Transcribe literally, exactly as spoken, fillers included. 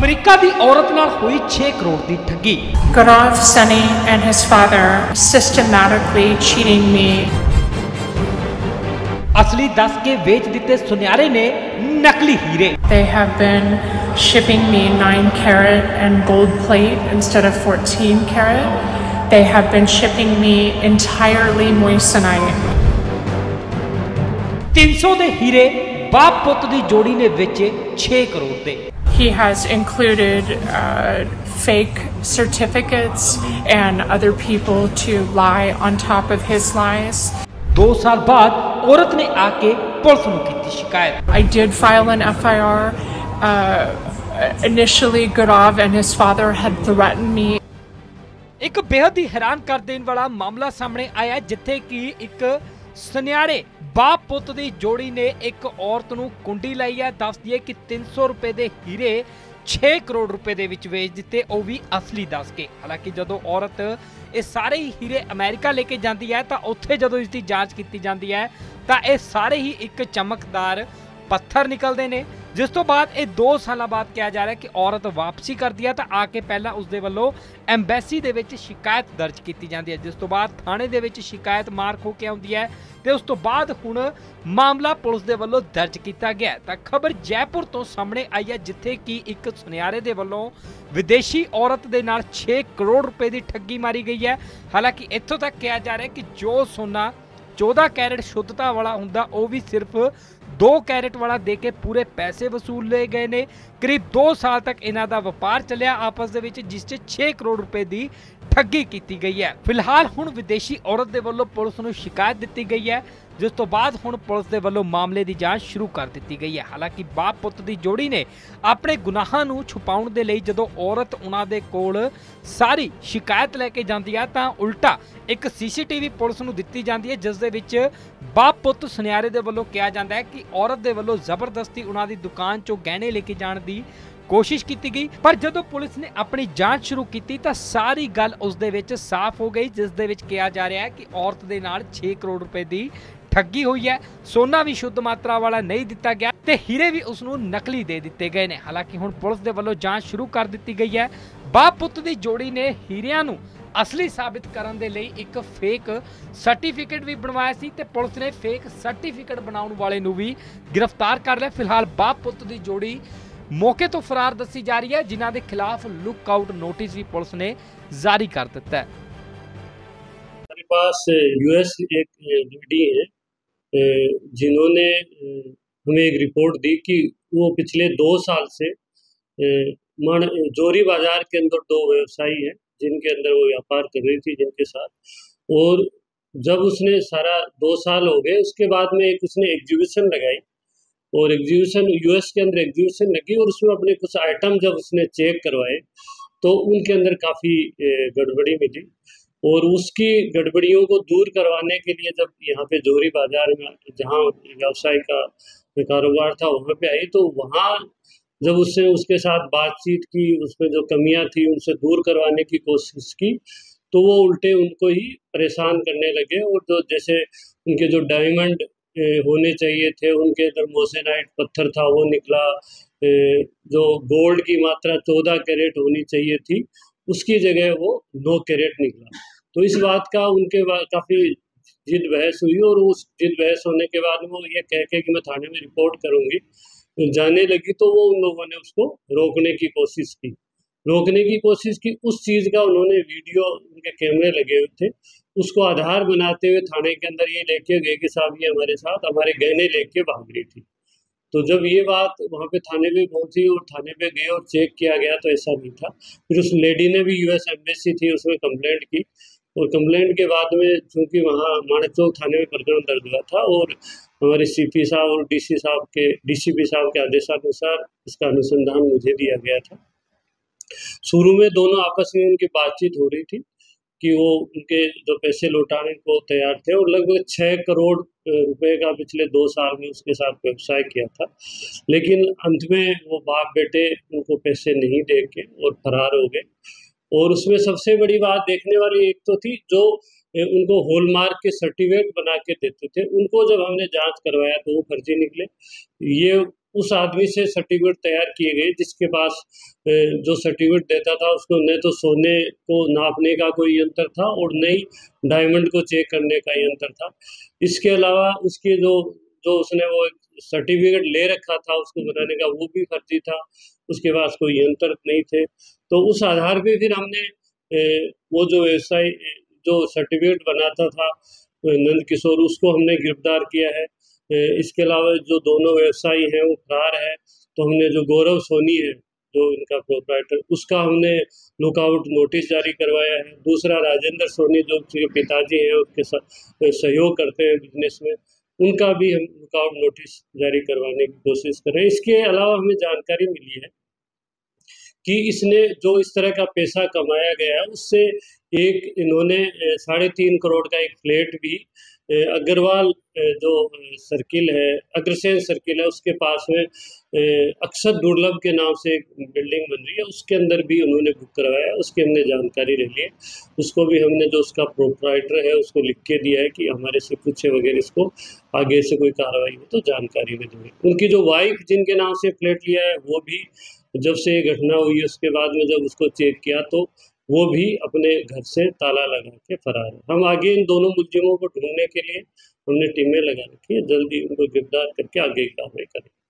America की औरत नाल हुई छे करोड़ की ठगी। Gaurav Sunny and his father systematically cheating me. असली दस के बेच दिते सुन्यारे ने नकली हीरे। They have been shipping me nine carat and gold plate instead of fourteen carat. They have been shipping me entirely moissanite. तीन सौ दे हीरे बाप पुत दी जोड़ी ने बेचे छे करोड़ दे। He has included uh, fake certificates and other people to lie on top of his lies. दो साल बाद औरत ने आके पुलिस नूं कीती शिकायत। I did file an F I R. Uh, initially, Gaurav and his father had threatened me. एक बेहद ही हैरान कर देने वाला मामला सामने आया जिथे कि एक सुन्यारे बाप पुत दी जोड़ी ने एक औरत नूं कुंडी लाई है। दस दिए कि तीन सौ रुपए दे हीरे छे करोड़ रुपए दे विच वेच दिते, वो भी असली दस के। हालांकि जदों औरत ये सारे ही हीरे अमेरिका लेके जाती है तो उत्थे जदों इसकी जांच की जाती है तो ये सारे ही एक चमकदार पत्थर निकलते हैं, जिस तो बाद ये दो साल बाद कहा जा रहा है कि औरत वापसी कर दी है तो आके पहला उसके वालों एम्बैसी दे विच शिकायत दर्ज की जाती है, जिस तो बाद थाने दे विच शिकायत मार्क होकर आती है तो उस तो बाद हुण मामला पुलिस दे वालों दर्ज किया गया। तो खबर जयपुर तो सामने आई है जिथे कि एक सुन्यारे दे वालों विदेशी औरत दे नाल छे करोड़ रुपए की ठगी मारी गई है। हालांकि इत्थों तक कहा जा रहा है कि जो सोना चौदह कैरेट शुद्धता वाला हुंदा वो भी सिर्फ दो कैरेट वाला दे के पूरे पैसे वसूल ले गए ने। करीब दो साल तक इन्हां दा व्यापार चलिया आपस दे विच, जिस च छे करोड़ रुपए की ठगी की गई है। फिलहाल हुण विदेशी औरत दे वल्लों पुलिस नूं शिकायत दी गई है, जिस तो बाद हुण पुलिस दे वल्लों मामले की जांच शुरू कर दी गई है। हालांकि बाप पुत दी जोड़ी ने अपने गुनाहां नूं छुपाउण दे लई जदों औरत उन्हां दे कोल सारी शिकायत लैके जांदी है तां उल्टा एक सीसीटीवी पुलिस नूं दित्ती जांदी है, जिस दे विच बाप पुत सुन्यारे दे वल्लों कहा जाता है कि औरत दे वल्लों जबरदस्ती उन्हां दी दुकान चों गहने लेके जाण दी कोशिश की गई। पर जदों पुलिस ने अपनी जांच शुरू की तो सारी गल उस दे विच साफ हो गई, जिस दे विच कहा जा रहा है कि औरत दे नाल छे करोड़ रुपए की ठगी हुई है। सोना भी शुद्ध मात्रा वाला नहीं दिता गया ते हीरे भी उसनूं नकली दे दिते गए ने। हालांकि हुण पुलिस दे वल्लों जांच शुरू कर दी गई है। बाप पुत दी जोड़ी ने हीरियां नूं असली साबित करन दे लई एक फेक सर्टिफिकेट भी बनवाया सी ते पुलिस ने फेक सर्टिफिकेट बनाउण वाले नूं भी गिरफ्तार कर लिया। फिलहाल बाप पुत दी जोड़ी मौके तो फरार दसी जा रही है, जिन्हां दे खिलाफ लुकआउट नोटिस भी पुलिस ने जारी कर दिता है। हमारे पास यूएस एक लेडी है जिन्होंने हमें एक रिपोर्ट दी कि वो पिछले दो साल से मन जोरी बाजार के अंदर दो व्यवसायी हैं जिनके अंदर वो व्यापार कर रही थी जिनके साथ, और जब उसने सारा दो साल हो गए उसके बाद में एक उसने एग्जीबिशन लगाई और एग्जीबिशन यूएस के अंदर एग्जीबिशन लगी और उसमें अपने कुछ आइटम जब उसने चेक करवाए तो उनके अंदर काफ़ी गड़बड़ी मिली और उसकी गड़बड़ियों को दूर करवाने के लिए जब यहाँ पे जोरी बाजार में जहाँ व्यवसाय का कारोबार था वहाँ पे आई तो वहाँ जब उसने उसके साथ बातचीत की, उसमें जो कमियां थी उनसे दूर करवाने की कोशिश की तो वो उल्टे उनको ही परेशान करने लगे और जो जैसे उनके जो डायमंड होने चाहिए थे उनके अंदर मोसेनाइट पत्थर था वो निकला, जो गोल्ड की मात्रा चौदह कैरेट होनी चाहिए थी उसकी जगह वो नौ कैरेट निकला। तो इस बात का उनके काफ़ी जिद बहस हुई और उस जिद बहस होने के बाद वो ये कह के कि मैं थाने में रिपोर्ट करूँगी जाने लगी तो वो उन लोगों ने उसको रोकने की कोशिश की रोकने की कोशिश की उस चीज़ का उन्होंने वीडियो उनके कैमरे लगे हुए थे उसको आधार बनाते हुए थाने के अंदर ये लेके गए कि साहब ये हमारे साथ हमारे गहने लेके भाग रही थी। तो जब ये बात वहाँ पे थाने पे पहुँची और थाने पे गए और चेक किया गया तो ऐसा नहीं था। फिर उस लेडी ने भी यूएस एम्बेसी थी उसमें कंप्लेंट की और कंप्लेंट के बाद में चूँकि वहाँ माणिकचौक थाने में प्रकरण दर्ज हुआ था और हमारे सीपी साहब और डीसी साहब के डीसीपी साहब के आदेशानुसार इसका अनुसंधान मुझे दिया गया था। शुरू में दोनों आपस में उनकी बातचीत हो रही थी कि वो उनके जो पैसे लौटाने को तैयार थे और लगभग छः करोड़ रुपए का पिछले दो साल में उसके साथ व्यवसाय किया था, लेकिन अंत में वो बाप बेटे उनको पैसे नहीं दे के और फरार हो गए। और उसमें सबसे बड़ी बात देखने वाली एक तो थी जो उनको हॉलमार्क के सर्टिफिकेट बना के देते थे, उनको जब हमने जांच करवाया तो वो फर्जी निकले। ये उस आदमी से सर्टिफिकेट तैयार किए गए जिसके पास जो सर्टिफिकेट देता था उसको न तो सोने को नापने का कोई यंत्र था और न ही डायमंड को चेक करने का यंत्र था। इसके अलावा उसके जो जो उसने वो सर्टिफिकेट ले रखा था उसको बनाने का वो भी फर्जी था, उसके पास कोई यंत्र नहीं थे। तो उस आधार पे फिर हमने वो जो व्यवसाय जो सर्टिफिकेट बनाता था नंद किशोर, उसको हमने गिरफ्तार किया है। इसके अलावा जो दोनों व्यवसायी हैं वो फरार है, तो हमने जो गौरव सोनी है जो इनका प्रोप्राइटर, उसका हमने लुकआउट नोटिस जारी करवाया है। दूसरा राजेंद्र सोनी जो उसके पिताजी हैं उसके साथ सहयोग करते हैं बिजनेस में, उनका भी हम लुकआउट नोटिस जारी करवाने की कोशिश कर रहे हैं। इसके अलावा हमें जानकारी मिली है कि इसने जो इस तरह का पैसा कमाया गया है उससे एक इन्होंने साढ़े तीन करोड़ का एक फ्लैट भी अग्रवाल जो सर्किल है, अग्रसेन सर्किल है, उसके पास में अक्षत दुर्लभ के नाम से एक बिल्डिंग बन रही है, उसके अंदर भी उन्होंने बुक करवाया। उसकी हमने जानकारी ले ली है, उसको भी हमने जो उसका प्रोप्राइटर है उसको लिख के दिया है कि हमारे से पूछे वगैरह इसको आगे से कोई कार्रवाई हो तो जानकारी में दें। उनकी जो वाइफ जिनके नाम से फ्लैट लिया है वो भी जब से ये घटना हुई है उसके बाद में जब उसको चेक किया तो वो भी अपने घर से ताला लगा के फरार है। हम आगे इन दोनों मुलजिमों को ढूंढने के लिए हमने टीमें लगा रखी है, जल्दी उनको गिरफ्तार करके आगे की कार्रवाई करें।